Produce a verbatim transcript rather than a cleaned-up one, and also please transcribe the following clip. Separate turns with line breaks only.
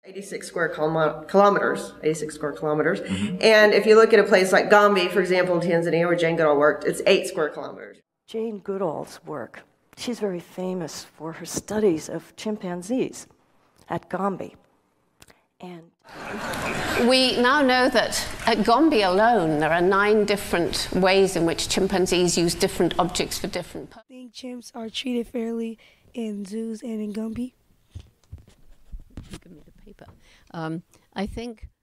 eighty-six square kilometers, eighty-six square kilometers. Mm-hmm. And if you look at a place like Gombe, for example, in Tanzania, where Jane Goodall worked, it's eight square kilometers.
Jane Goodall's work, she's very famous for her studies of chimpanzees at Gombe. And
we now know that at Gombe alone, there are nine different ways in which chimpanzees use different objects for different purposes.
I think chimps are treated fairly in zoos and in Gombe.
Give me the paper. Um, I think